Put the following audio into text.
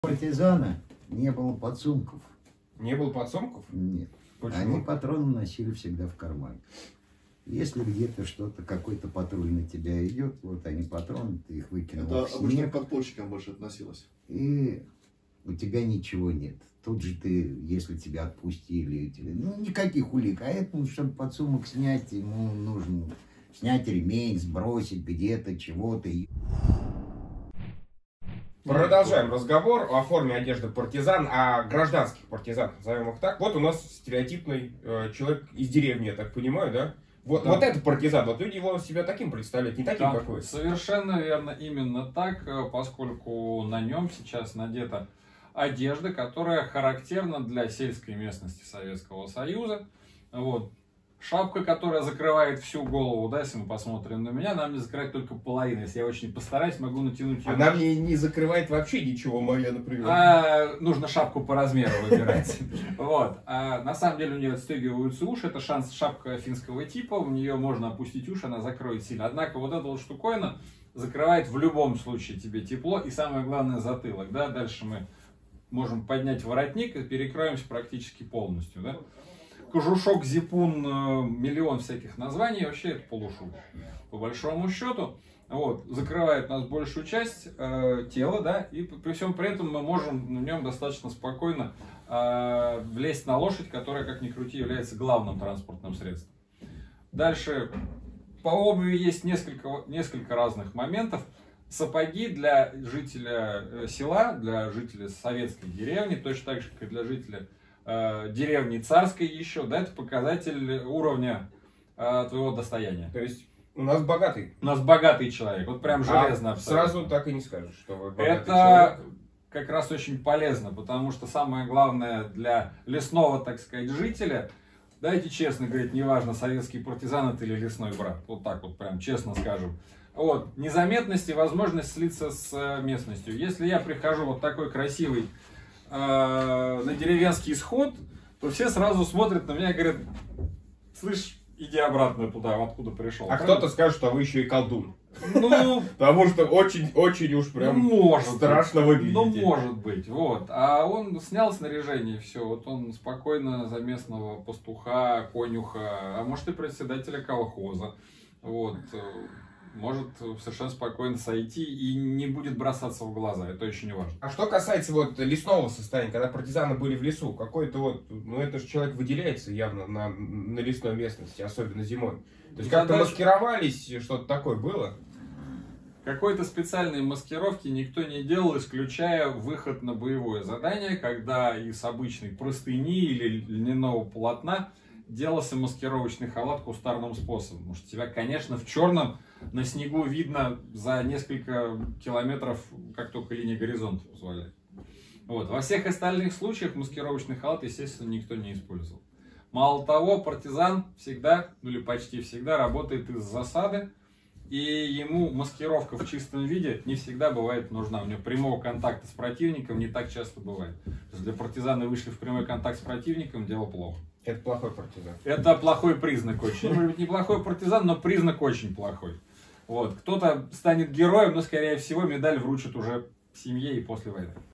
Партизана не было подсумков. Не было подсумков? Нет. Почему? Они патроны носили всегда в кармане. Если где-то что-то, какой-то патруль на тебя идет, вот они патроны, ты их выкинул Это в обычно снег, к подпольщикам больше относилось. и у тебя ничего нет. Тут же ты, если тебя отпустили, ну никаких улик. А это, чтобы подсумок снять, ему нужно снять ремень, сбросить где-то, чего-то. Продолжаем разговор о форме одежды партизан, о гражданских партизанах, назовем их так. Вот у нас стереотипный человек из деревни, я так понимаю, да? Вот, Да. Вот это партизан, вот люди его себя таким представляют, не таким, Да, какой. совершенно верно, именно так, поскольку на нем сейчас надета одежда, которая характерна для сельской местности Советского Союза. Вот. Шапка, которая закрывает всю голову, да, если мы посмотрим на меня, она мне закрывает только половину. Если я очень постараюсь, могу натянуть ее. Она мне не закрывает вообще ничего, моя, например. Нужно шапку по размеру выбирать. Вот. На самом деле у нее отстегиваются уши. Это шапка финского типа. У нее можно опустить уши, она закроет сильно. Однако вот эта вот штуковина закрывает в любом случае тебе тепло. И самое главное затылок. Да? Дальше мы можем поднять воротник и перекроемся практически полностью. Да? Кожушок, зипун, миллион всяких названий. Вообще это полушубок. По большому счету. Вот, закрывает у нас большую часть тела, да, и при всем при этом мы можем на нем достаточно спокойно влезть на лошадь, которая, как ни крути, является главным транспортным средством. Дальше по обуви есть несколько разных моментов. Сапоги для жителя села, для жителя советской деревни, точно так же, как и для жителя деревни царской еще, да, это показатель уровня твоего достояния. То есть у нас богатый. У нас богатый человек, вот прям железно абсолютно. Сразу так и не скажешь, что вы богатый Это человек. как раз очень полезно, потому что самое главное для лесного, так сказать, жителя, дайте честно говорить, неважно, советский партизан это или лесной брат, вот так вот прям честно скажем. Вот, незаметность и возможность слиться с местностью. Если я прихожу вот такой красивый на деревенский сход, то все сразу смотрят на меня и говорят: слышь, иди обратно туда, откуда пришел. А кто-то скажет, что вы еще и колдун. Ну, Потому что очень уж прям может страшно выглядите. Ну, может быть, вот. А он снял снаряжение, все. Вот он спокойно за местного пастуха, конюха, а может и председателя колхоза. Вот. Может совершенно спокойно сойти и не будет бросаться в глаза. Это очень важно. А что касается вот лесного состояния, когда партизаны были в лесу, какой-то вот, ну это же человек выделяется явно на лесной местности, особенно зимой. То есть как-то маскировались, что-то такое было? Какой-то специальной маскировки никто не делал, исключая выход на боевое задание, когда из обычной простыни или льняного полотна делался маскировочный халат кустарным способом. Потому что тебя, конечно, в черном на снегу видно за несколько километров, как только линия горизонта позволяет. Вот. Во всех остальных случаях маскировочный халат, естественно, никто не использовал. Мало того, партизан всегда, ну или почти всегда, работает из засады, и ему маскировка в чистом виде не всегда бывает нужна. У него прямого контакта с противником не так часто бывает. То есть для партизана вышли в прямой контакт с противником, дело плохо. Это плохой партизан. Это плохой признак очень. Может быть, неплохой партизан, но признак очень плохой. Вот. Кто-то станет героем, но, скорее всего, медаль вручат уже в семье и после войны.